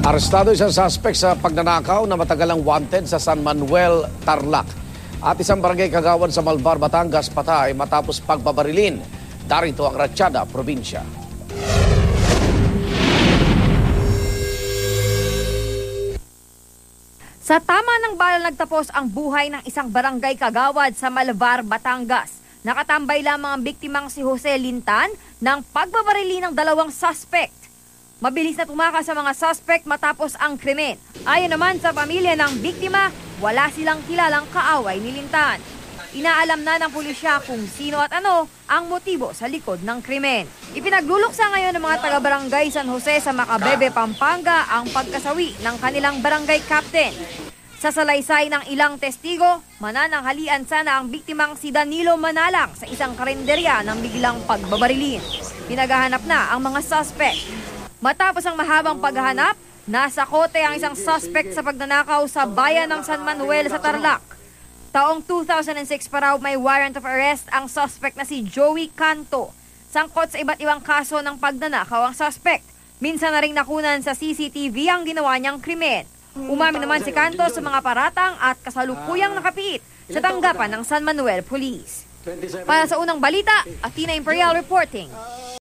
Arestado isang suspect sa pagnanakaw na matagalang wanted sa San Manuel, Tarlac. At isang barangay kagawad sa Malvar, Batangas patay matapos pagbabarilin. Darito ang Ratchada, probinsya. Sa tama ng bala nagtapos ang buhay ng isang barangay kagawad sa Malvar, Batangas. Nakatambay lamang ang biktimang si Jose Lintan ng pagbabarili ng dalawang suspect. Mabilis na tumakas sa mga suspect matapos ang krimen. Ayon naman sa pamilya ng biktima, wala silang kilalang kaaway ni Lintan. Inaalam na ng pulisya kung sino at ano ang motibo sa likod ng krimen. Ipinagluluksa ngayon ng mga taga-barangay San Jose sa Macabebe, Pampanga ang pagkasawi ng kanilang barangay captain. Sa salaysay ng ilang testigo, manananghalian sana ang biktimang si Danilo Manalang sa isang karinderya ng biglang pagbabarilin. Pinaghahanap na ang mga suspect. Matapos ang mahabang paghahanap, nasa kote ang isang suspect sa pagnanakaw sa bayan ng San Manuel sa Tarlac. Taong 2006 pa raw may warrant of arrest ang suspect na si Joey Canto. Sangkot sa iba't ibang kaso ng pagnanakaw ang suspect. Minsan na ring nakunan sa CCTV ang ginawa niyang krimen. Umamin naman si Canto sa mga paratang at kasalukuyang nakapiit sa tanggapan ng San Manuel Police. Para sa unang balita, Athena Imperial reporting.